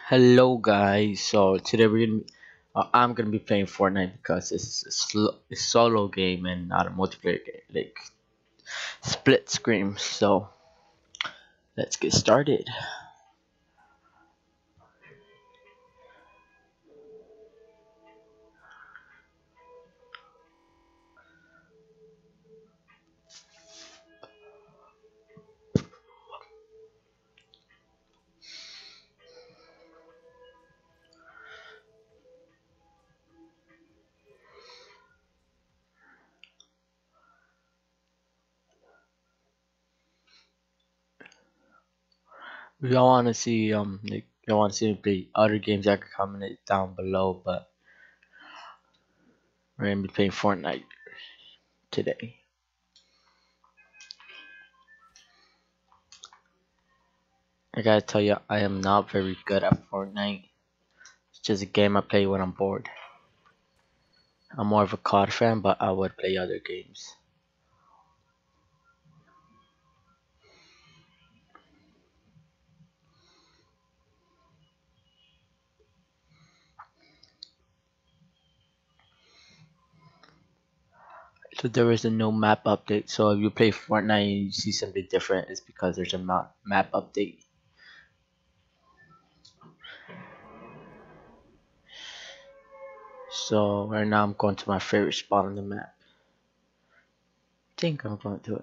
Hello guys, so today I'm gonna be playing Fortnite because it's a solo game and not a multiplayer game, like split screen. So let's get started. If y'all wanna see like y'all wanna see me play other games, I can comment it down below. But we're gonna be playing Fortnite today. I gotta tell you, I am not very good at Fortnite. It's just a game I play when I'm bored. I'm more of a COD fan, but I would play other games. So there is a no map update. So if you play Fortnite and you see something different, it's because there's a map update. So right now I'm going to my favorite spot on the map. I think I'm going to it.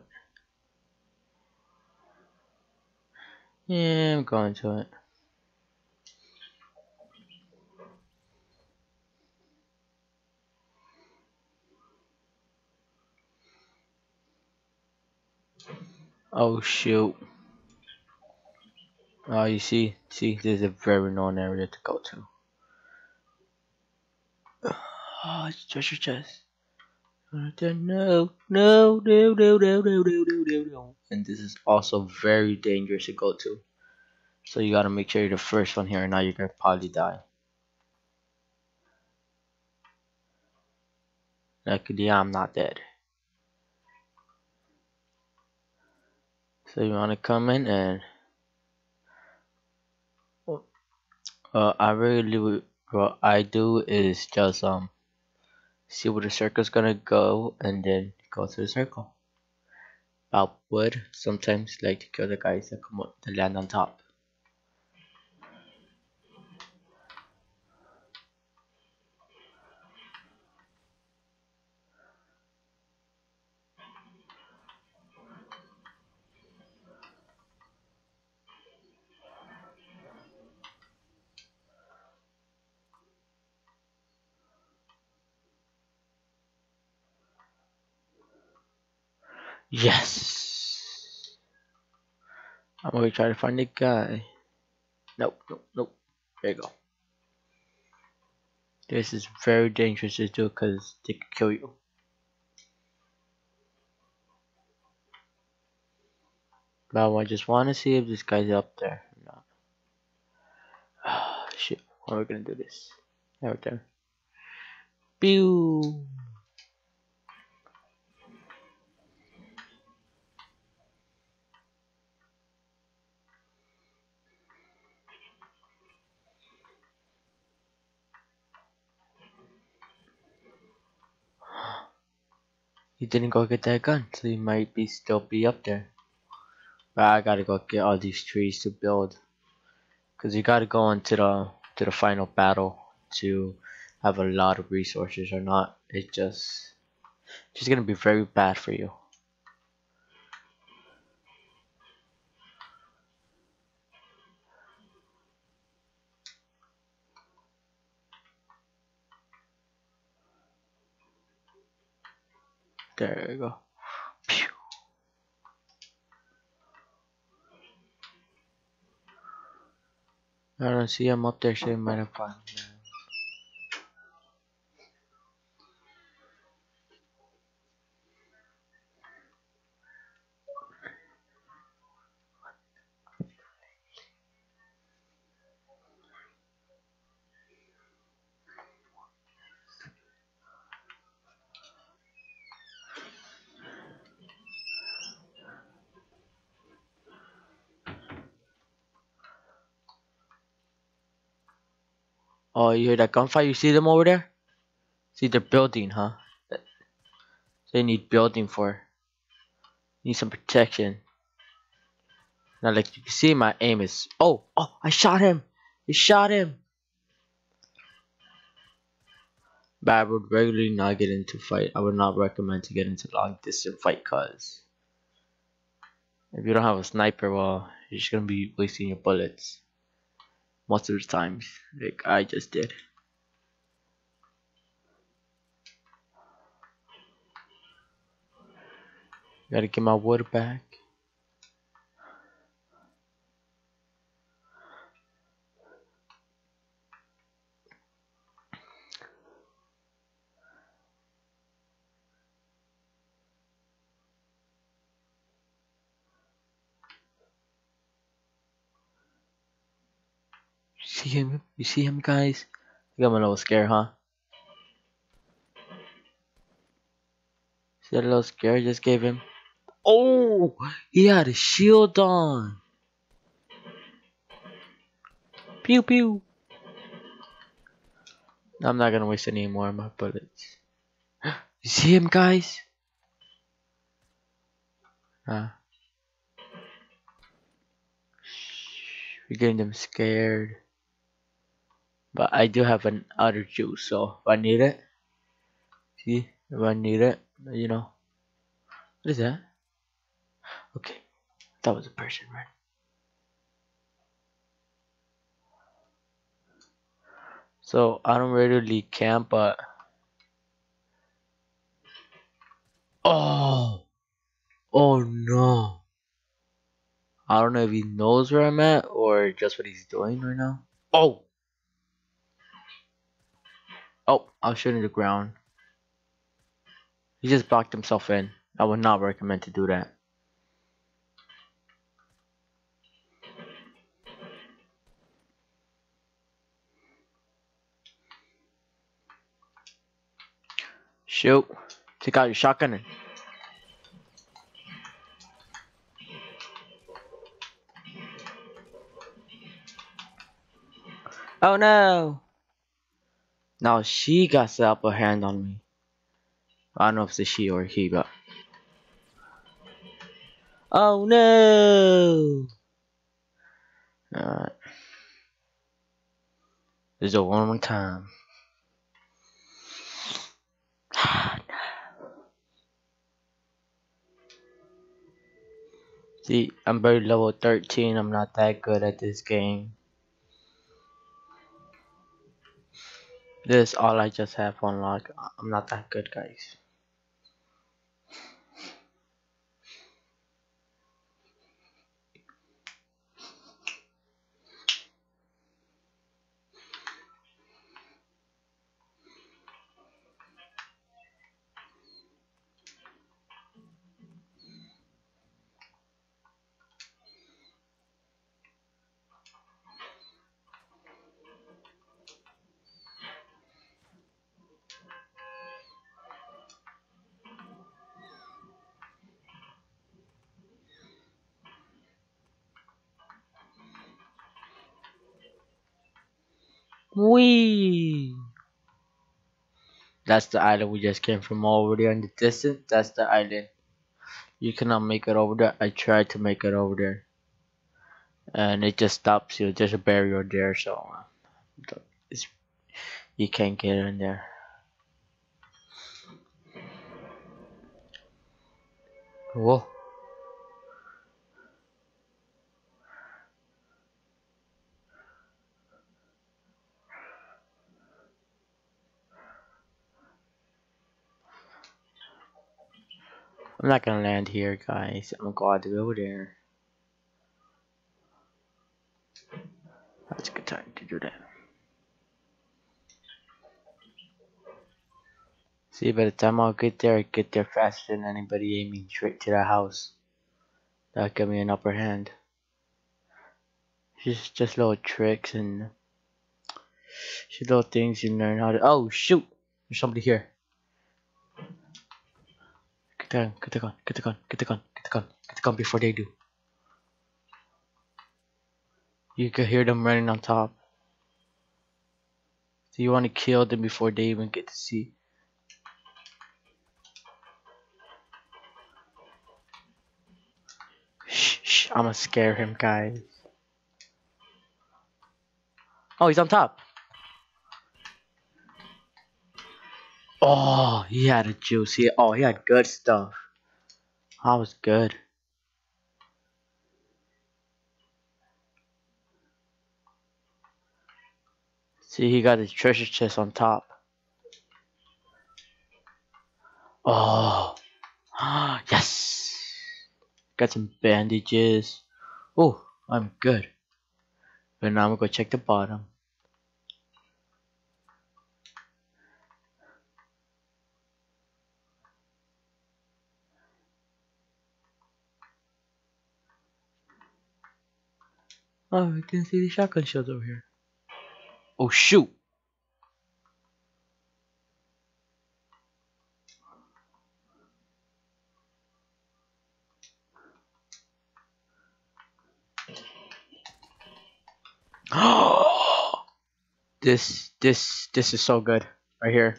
Yeah, I'm going to it. Oh shoot. Oh, you see, this is a very known area to go to. Oh, it's treasure chest. No, no, no, no, no, no, no, no, no, no. And this is also very dangerous to go to. So you gotta make sure you're the first one here, or now you're gonna probably die. Luckily, I'm not dead. So you wanna come in and I really what I do is just see where the circle's gonna go and then go to the circle. I would sometimes like to kill the guys that come up to land on top. Yes! I'm gonna try to find the guy. Nope, nope, nope. There you go. This is very dangerous to do because they can kill you. But I just want to see if this guy's up there or not. Ah, shit. How are we gonna do this? Right there. Pew! He didn't go get that gun, so he might be still be up there. But I gotta go get all these trees to build, cause you gotta go into the final battle to have a lot of resources. Or not, it just gonna be very bad for you. There you go. Pew. I don't see him up there, so he might have found him. Oh, you hear that gunfire? You see them over there? See, they're building, huh? They need building for. Need some protection. Now, like you can see, my aim is. Oh, oh! I shot him. I shot him. But I would regularly not get into fight. I would not recommend to get into long distance fight, cause if you don't have a sniper, well, you're just gonna be wasting your bullets most of the times, like I just did. Gotta get my wood back. You see him? You see him, guys? I got my little scare, huh? See that little scare I just gave him? Oh, he had a shield on. Pew pew. I'm not gonna waste any more of my bullets. You see him, guys? Uh, we're getting them scared. But I do have an other juice, so if I need it, see, if I need it, you know. What is that? Okay, that was a person, right? So I don't really camp, but oh, oh no! I don't know if he knows where I'm at or just what he's doing right now. Oh, oh! I was shooting the ground. He just blocked himself in. I would not recommend to do that. Shoot! Take out your shotgun. Oh no! Now she got the upper hand on me. I don't know if it's a she or a he, but oh no! Alright, this is a one more time. See, I'm very level 13. I'm not that good at this game. This is all I just have unlocked. I'm not that good, guys. Wee! That's the island we just came from over there in the distance. That's the island. You cannot make it over there. I tried to make it over there. And it just stops you. There's a barrier there, so it's, you can't get in there. Whoa. I'm not gonna land here, guys. I'm gonna go all the way over there. That's a good time to do that. See, by the time I'll get there, I get there faster than anybody aiming straight to the house. That'll give me an upper hand. Just little tricks and just little things you learn how to. Oh shoot! There's somebody here. Get the gun! Get the gun! Get the gun! Get the gun! Get the gun! Get the gun before they do. You can hear them running on top. So you want to kill them before they even get to see. Shh, shh, I'm gonna scare him, guys. Oh, he's on top. Oh, he had a juice. He had good stuff. That was good. See, he got his treasure chest on top. Oh, yes. Got some bandages. Oh, I'm good. But now I'm gonna go check the bottom. Oh, I can see the shotgun shells over here. Oh, shoot. This is so good. Right here.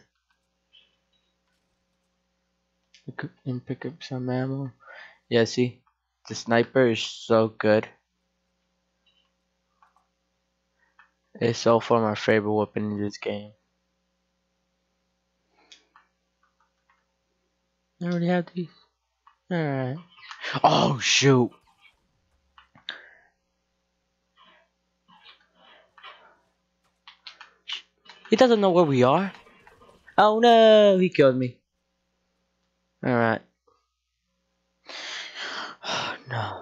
And pick up some ammo. Yeah, see? The sniper is so good. It's so far my favorite weapon in this game. I already have these. Alright. Oh, shoot. He doesn't know where we are. Oh no, he killed me. Alright. No.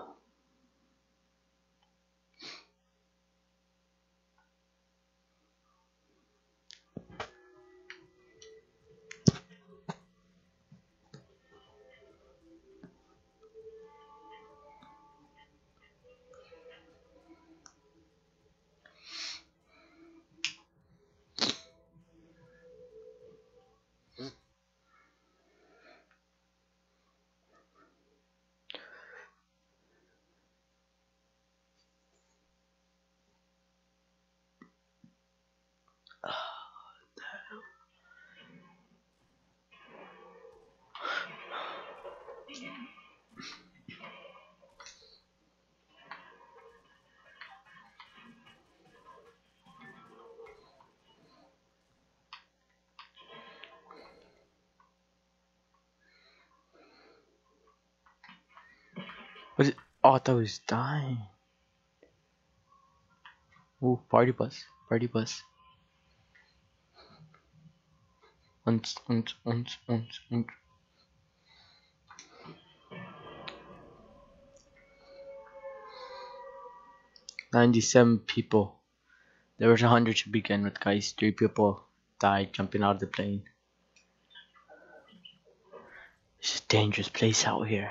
Was it? Oh, I thought he was dying. Ooh, party bus. Party bus. Unts, unts, unts, unts, unts. 97 people. There was 100 to begin with, guys. 3 people died jumping out of the plane. It's a dangerous place out here.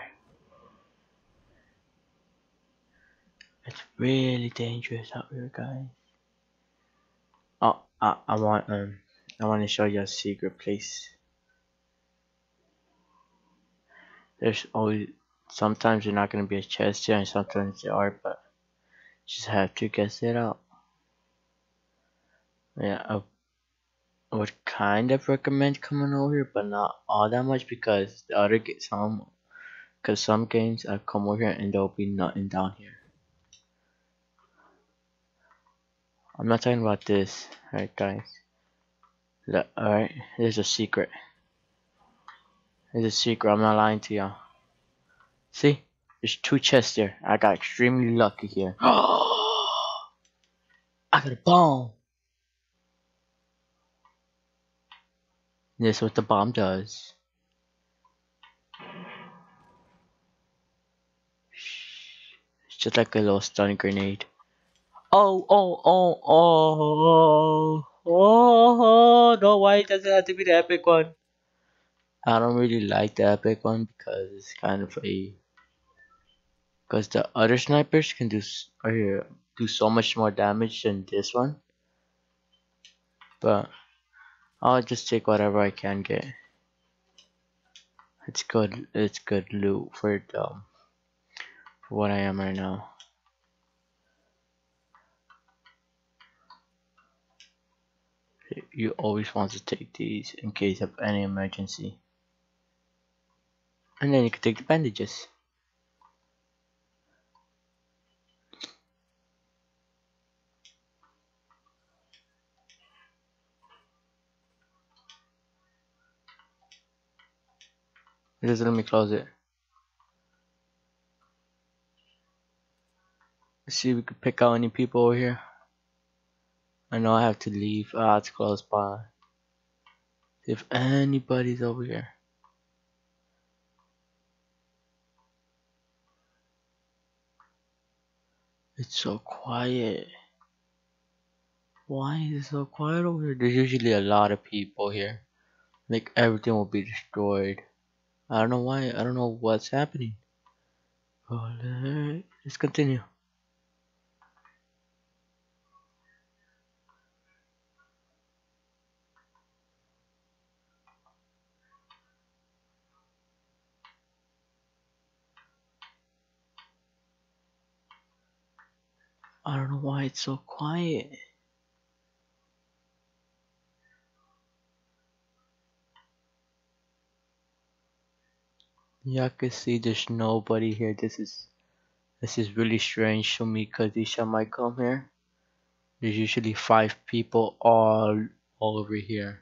It's really dangerous out here, guys. Oh, I want to show you a secret place. There's always sometimes there's not gonna be a chest here, and sometimes there are, but you just have to guess it out. Yeah, I would kind of recommend coming over here, but not all that much because the other some games I come over here and there'll be nothing down here. I'm not talking about this, alright, guys. Look, alright, there's a secret. There's a secret. I'm not lying to y'all. See, there's 2 chests there. I got extremely lucky here. I got a bomb. This is what the bomb does. It's just like a little stun grenade. Oh, oh, oh, oh, oh, no, why does it have to be the epic one? I don't really like the epic one because it's kind of because the other snipers can do so much more damage than this one. But I'll just take whatever I can get. It's good loot for what I am right now. You always want to take these in case of any emergency. And then you can take the bandages. Just let me close it. Let's see if we can pick out any people over here. I know I have to leave. It's close by. See if anybody's over here. It's so quiet. Why is it so quiet over here? There's usually a lot of people here. Like everything will be destroyed. I don't know why. I don't know what's happening. Oh, let's continue. I don't know why it's so quiet. Yeah, I can see there's nobody here. This is really strange to me because each time I come here, there's usually 5 people all over here.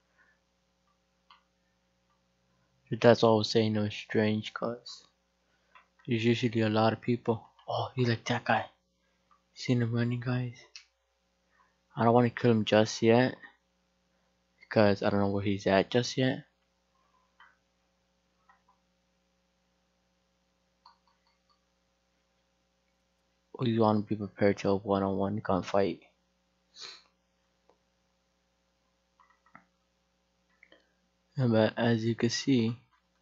So that's all I was saying. It was strange because there's usually a lot of people. Oh, you like that guy? Seen him running, guys? I don't want to kill him just yet because I don't know where he's at just yet. We want to be prepared to a one-on-one gunfight. But as you can see,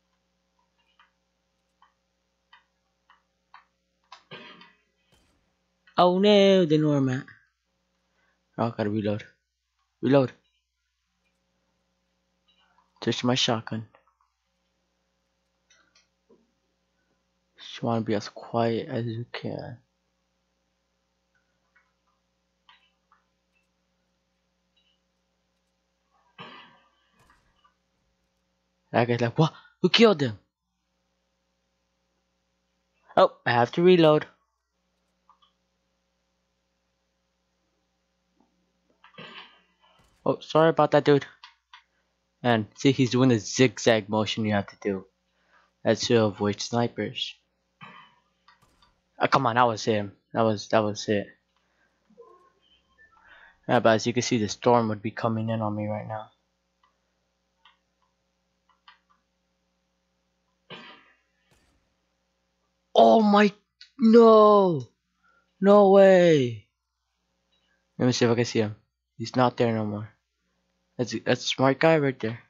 oh no, the Norman. Oh, gotta reload. Reload. Touch my shotgun. Just want to be as quiet as you can. That guy's like, what? Who killed him? Oh, I have to reload. Oh, sorry about that, dude. And see, he's doing the zigzag motion you have to do. That's to avoid snipers. Oh, come on, that was him. That was it. Yeah, but as you can see, the storm would be coming in on me right now. Oh my, no, no way. Let me see if I can see him. He's not there no more. That's a smart guy right there.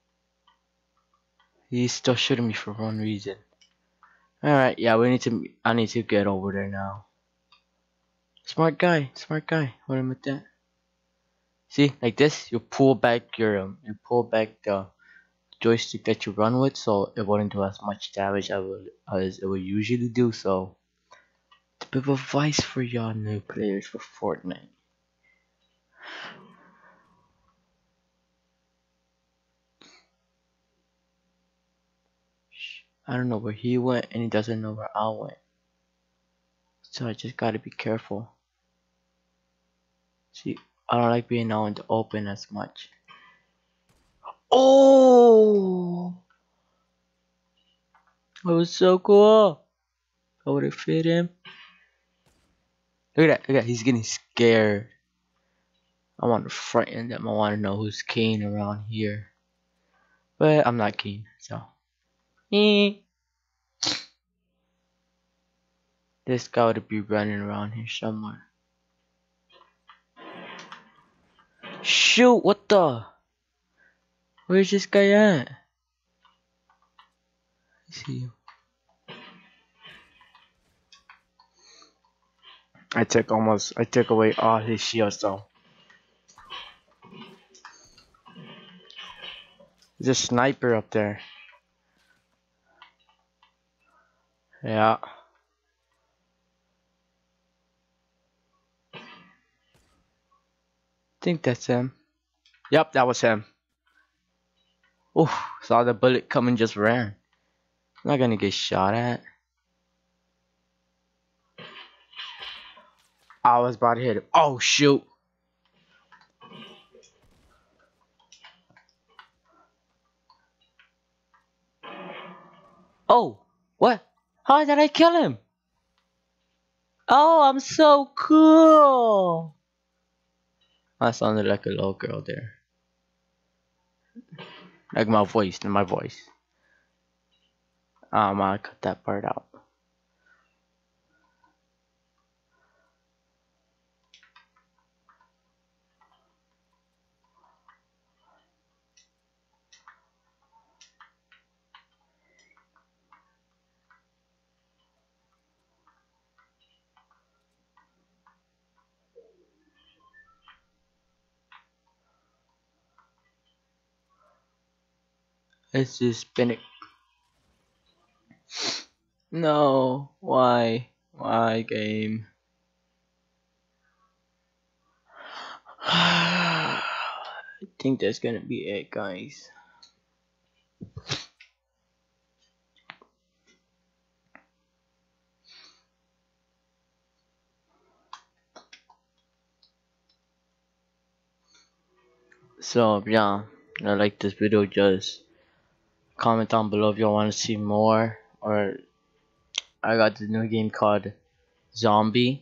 He's still shooting me for one reason. Alright, yeah, I need to get over there now. Smart guy, what am I with that? See, like this, you pull back the joystick that you run with, so it wouldn't do as much damage as it would usually do. So, it's a bit of advice for y'all new players for Fortnite. I don't know where he went, and he doesn't know where I went. So I just gotta be careful. See, I don't like being out in the open as much. Oh, that was so cool. I would have fit him. Look at that, he's getting scared. I want to frighten them. I want to know who's keen around here. But I'm not keen, so. This guy would be running around here somewhere. Shoot, what the? Where's this guy at? I see him. I took away all his shields though. There's a sniper up there. Yeah. I think that's him. Yep, that was him. Oof, saw the bullet come and just ran. I'm not gonna get shot at. I was about to hit him. Oh shoot. Oh, what? How did I kill him? Oh, I'm so cool. I sounded like a little girl there. Like my voice. I'm gonna cut that part out. It's just spinning. No, why? Why game? I think that's gonna be it, guys. So yeah, I like this video. Just comment down below if y'all want to see more. Or I got the new game called Zombie.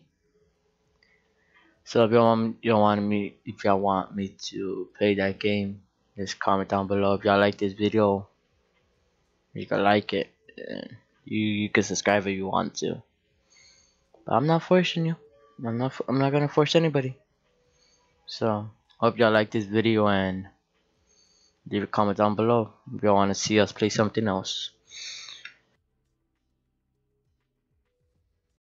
So if y'all want me to play that game, just comment down below. If y'all like this video, you can like it. You can subscribe if you want to. But I'm not forcing you. I'm not gonna force anybody. So hope y'all like this video and leave a comment down below if y'all want to see us play something else.